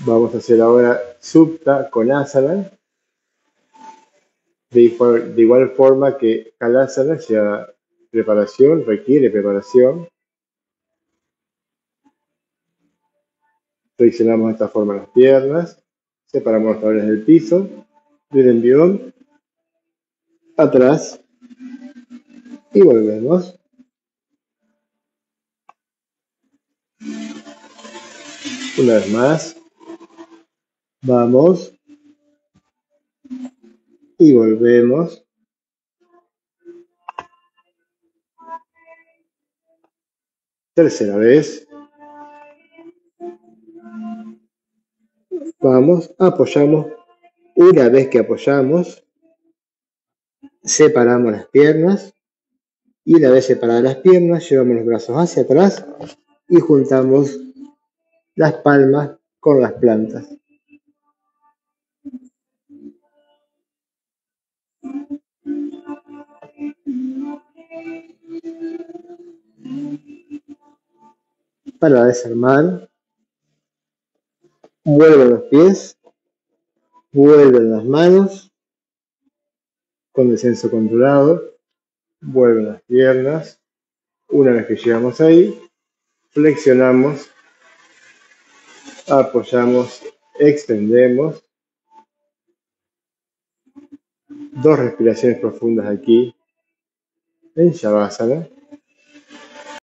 Vamos a hacer ahora Supta Konasana. De igual forma que Kalasana lleva preparación, requiere preparación. Flexionamos de esta forma las piernas, separamos los talones del piso, del envión, atrás y volvemos. Una vez más, vamos y volvemos. Tercera vez. Vamos, apoyamos. Una vez que apoyamos, separamos las piernas. Y una vez separadas las piernas, llevamos los brazos hacia atrás y juntamos las palmas con las plantas. Para desarmar, vuelven los pies, vuelven las manos, con descenso controlado, vuelven las piernas. Una vez que llegamos ahí, flexionamos, apoyamos, extendemos. 2 respiraciones profundas aquí en Shavasana.